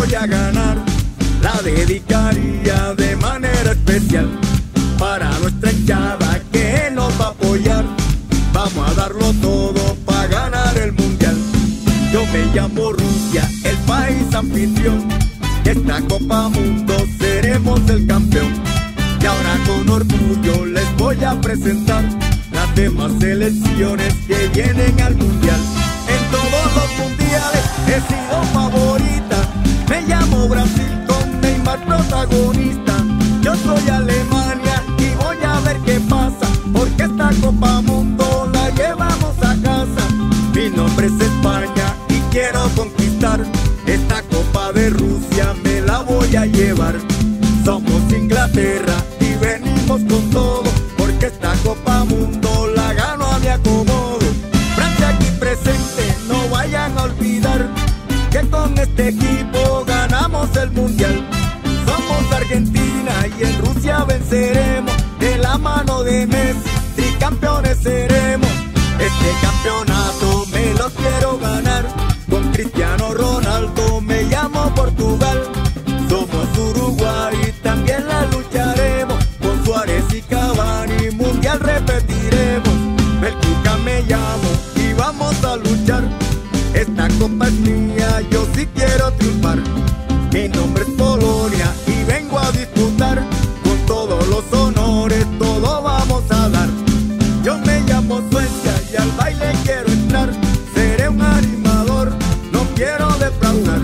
voy a ganar. La dedicaría de manera especial para nuestra hinchada que nos va a apoyar. Vamos a darlo todo para ganar el mundial. Yo me llamo Rusia, el país anfitrión. Esta Copa Mundo seremos el campeón. Y ahora con orgullo les voy a presentar las demás selecciones que vienen al mundial. En todos los mundiales he sido favorita. Me llamo Brasil con Neymar protagonista. Yo soy Alemania y voy a ver qué pasa, porque esta Copa Mundo la llevamos a casa. Mi nombre es España y quiero conquistar. Esta Copa de Rusia me la voy a llevar. Somos Inglaterra y venimos con todo, porque esta Copa Mundo la gano a mi acomodo. Francia aquí presente, no vayan a olvidar que con este equipo ganamos el mundial. Somos Argentina y en Rusia venceremos. De la mano de Messi, tricampeones seremos. Este campeonato me lo quiero ganar. Con Cristiano Ronaldo me llamo Portugal. Somos Uruguay y también la lucharemos. Con Suárez y Cavani mundial repetiremos. El Cuca me llamo y vamos a luchar. Esta copa es mía, yo sí quiero triunfar. Mi nombre es Polonia y vengo a disputar. Con todos los honores, todo vamos a dar. Yo me llamo Suecia y al baile quiero entrar. Seré un animador, no quiero defraudar.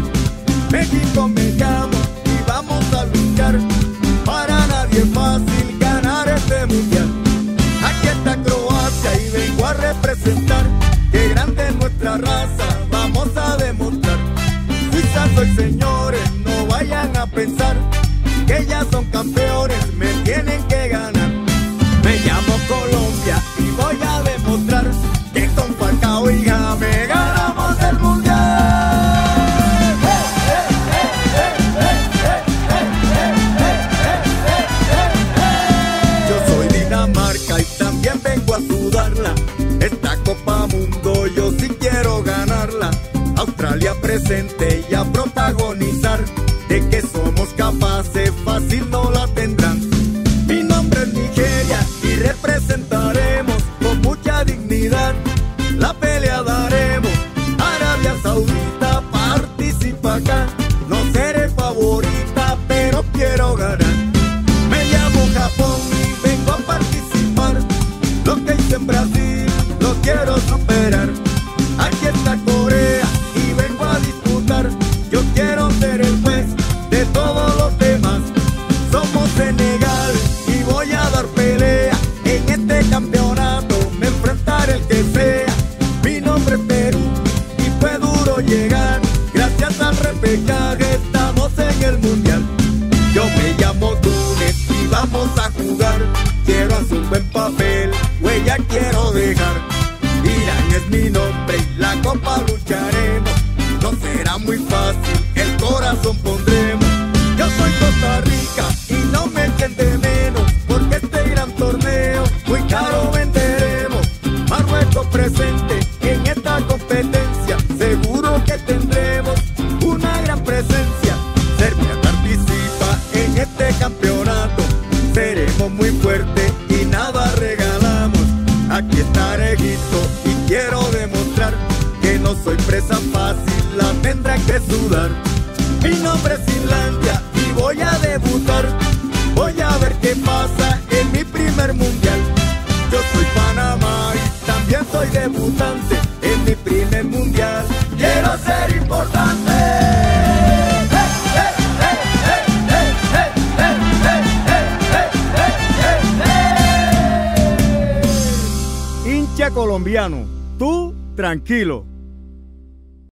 México me llamo y vamos a luchar. Para nadie es fácil ganar este mundial. Aquí está Croacia y vengo a representar. Qué grande es nuestra raza, vamos a demostrar. Suiza soy, señores, no vayan a pensar que ya son campeones, me tienen que ganar. Me llamo Colombia y voy a demostrar que con Falcao y James ganamos el mundial. Yo soy Dinamarca y también vengo a sudarla. Esta Copa Mundo yo sí quiero ganarla. Australia presente y a protagonizar. De que somos capaces, fácil no la tendrán. Mi nombre es Nigeria y representaremos con mucha dignidad. La pelea daremos. Arabia Saudita participa acá. No seré favorita, pero quiero ganar. Me llamo Japón y vengo a participar. Lo que hice en Brasil lo quiero superar. Aquí está Corea y vengo a disputar. Yo quiero ser el juez de todos los demás. Somos Senegal y voy a dar pelea. En este campeonato me enfrentaré el que sea. Mi nombre es Perú y fue duro llegar. Gracias al repechaje estamos en el mundial. Yo me llamo Túnez y vamos a jugar. Quiero hacer un buen papel, huella quiero dejar. Irán es mi nombre y la copa lucharemos. No será muy fácil, el corazón pondremos. Yo soy Costa Rica y no me echen de menos, porque este gran torneo muy caro venderemos. Marruecos presente en esta competencia, seguro que tendremos una gran presencia. Serbia participa en este campeonato, seremos muy fuertes y nada regalamos. Aquí está Egipto y quiero demostrar que no soy presa fácil, la tendré que sudar. Mi nombre es Finlandia y voy a debutar. Voy a ver qué pasa en mi primer mundial. Yo soy Panamá y también soy debutante en mi primer mundial. Quiero ser importante. Hincha colombiano, tú tranquilo.